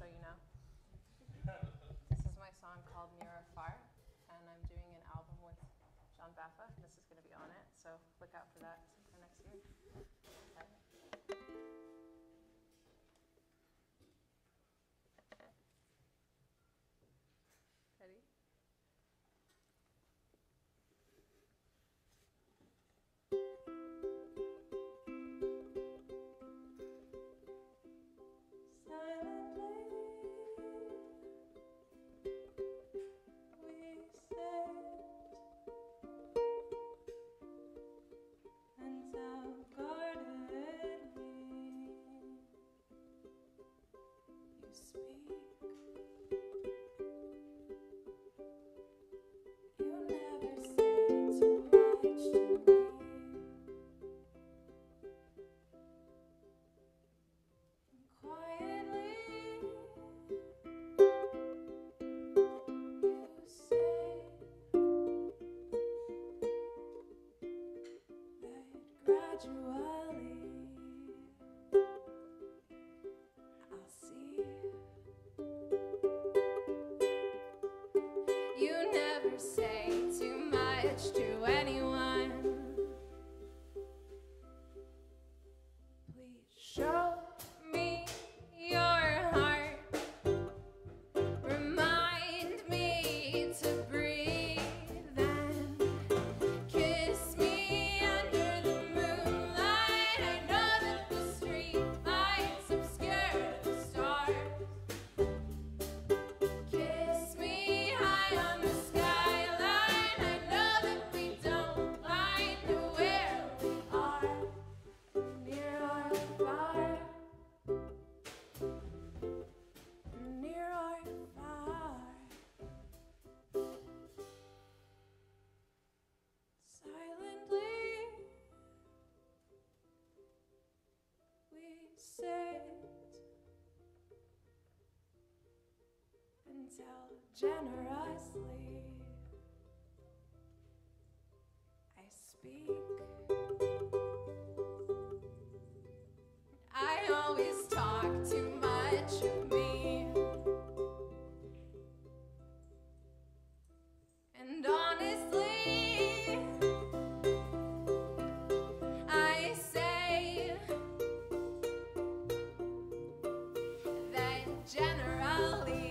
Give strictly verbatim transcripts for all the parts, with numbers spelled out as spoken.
so you know. This is my song called Near or Far, and I'm doing an album with John Baffa. This is going to be on it, so look out for that for next year. Okay. Ready? Generously I speak. I always talk too much of me, and honestly I say that generally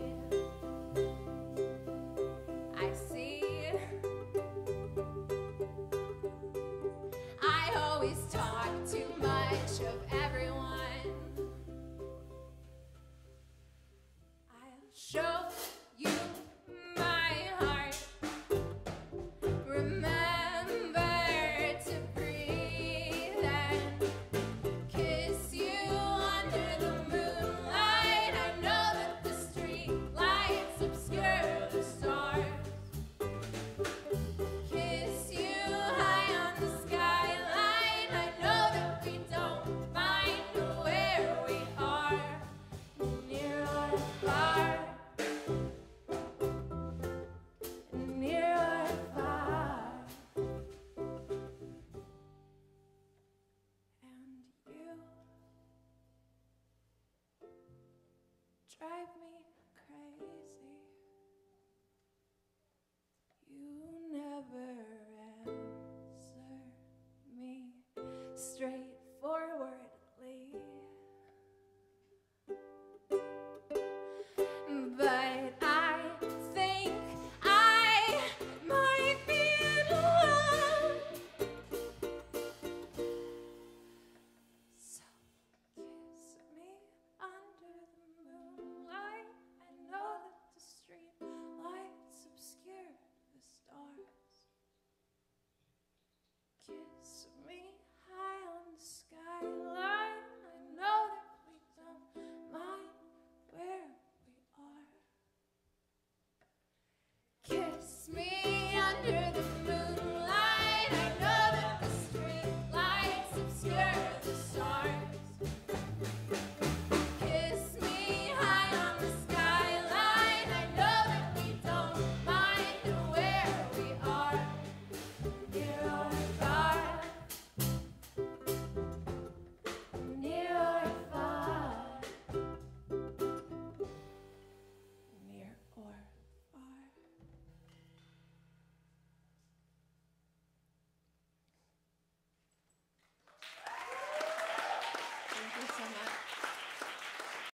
drive me crazy. You never